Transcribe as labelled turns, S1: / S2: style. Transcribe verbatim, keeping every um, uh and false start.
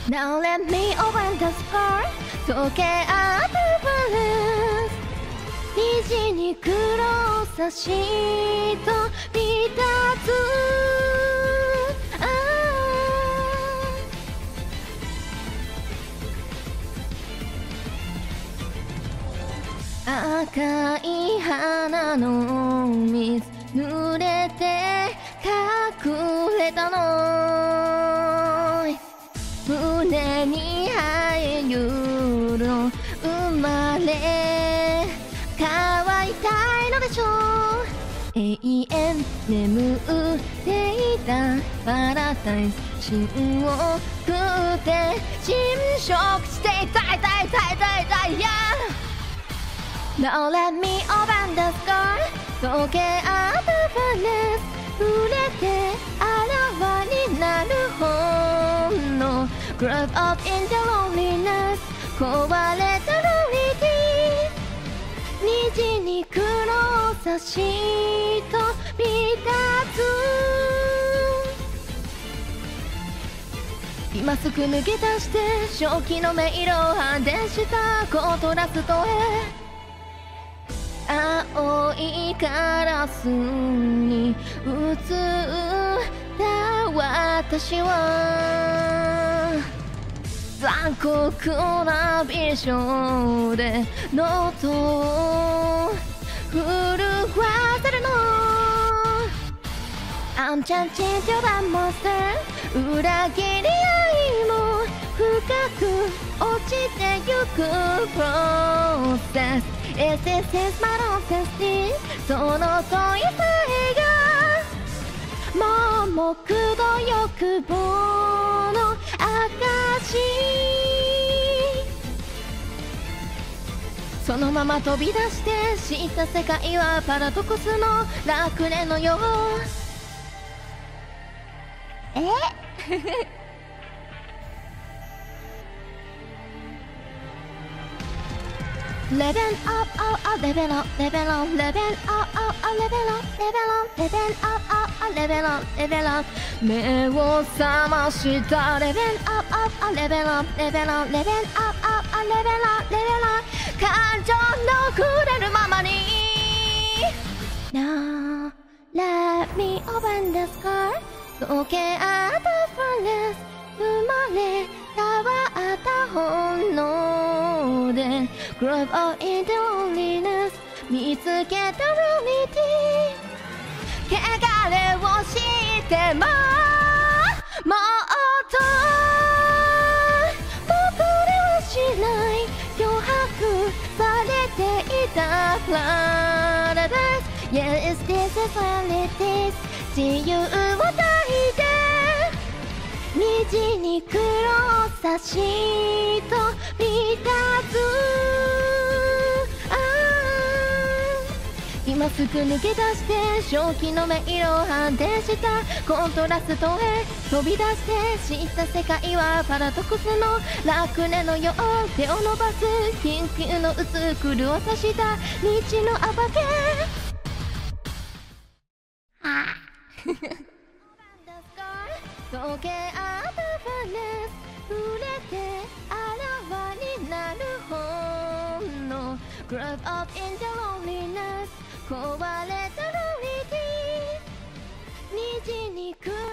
S1: Now let me open the scar 溶け合ったバランス虹に黒さしとびたつ赤い花の水濡れて隠れたの胸に生えゆる生まれ変わりたいのでしょう永遠眠っていたパラダイス芯を食って侵食していたいたいたいたいたい Yeah Now let me open the scar 溶け合ったファネス触れてあらわになる本能 Grab up in the loneliness 壊れたロリティ虹に黒さしとびたつ今すぐ抜け出して正気の迷路を反転したコントラストへ青いカラスに映った私は残酷なビジョンでノートを震わせるの I'm judging your bad monster 裏切り合いも深く落ちてゆくプロセスIs this is my nonsense その問いさえが盲目度欲望の証そのまま飛び出して知った世界はパラドクスの楽園のようえLevel up, up, up, level up, level up, level up, up, up, level up, level up, level up, up, up, level up, level up 目を覚ましたレベルアップアップレベルアップレベルアップレベルアップアップレベルアップレベルアップ感情の触れるままに Now let me open the scar 溶け合ったファレス生まれ変わった本能で Grab out in the loneliness 見つけた reality 汚れをしてももっと僕ではしない脅迫されていた Paradise Yes, this is reality 自由を抱いて虹に黒さしとびたつ今すぐ抜け出して正気の迷路を反転したコントラストへ飛び出して知った世界はパラドクスの楽園のよう手を伸ばす緊急の渦狂わさした道の暴けあ溶け合ったファネス触れてあらわになる本能 Grab up in the loneliness 壊れたロリティ虹に